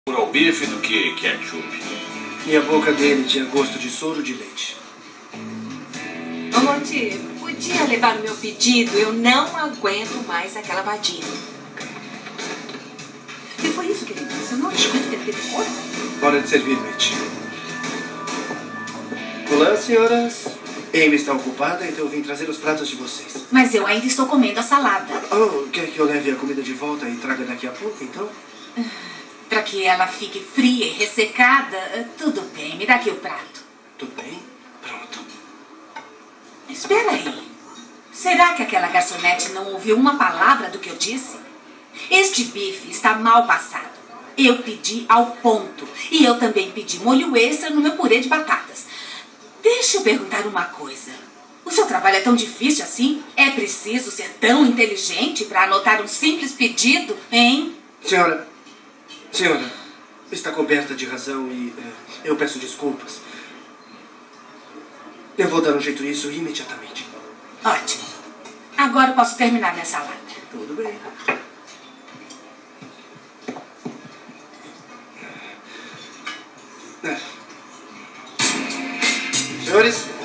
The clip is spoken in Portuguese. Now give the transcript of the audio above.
ao bife do que ketchup. E a boca dele tinha gosto de soro de leite. Ô, Monty, podia levar o meu pedido? Eu não aguento mais aquela vadia. E foi isso que ele disse. Eu não aguento que ele teve conta. Hora de servir, Mitch. Olá, senhoras. Amy está ocupada, então eu vim trazer os pratos de vocês. Mas eu ainda estou comendo a salada. Oh, quer que eu leve a comida de volta e traga daqui a pouco, então? Para que ela fique fria e ressecada, tudo bem. Me dá aqui o prato. Tudo bem? Pronto. Espera aí. Será que aquela garçonete não ouviu uma palavra do que eu disse? Este bife está mal passado. Eu pedi ao ponto. E eu também pedi molho extra no meu purê de batatas. Deixa eu perguntar uma coisa. O seu trabalho é tão difícil assim? É preciso ser tão inteligente para anotar um simples pedido, hein? Senhora, está coberta de razão e eu peço desculpas. Eu vou dar um jeito nisso imediatamente. Ótimo. Agora eu posso terminar minha salada. Tudo bem. Senhores,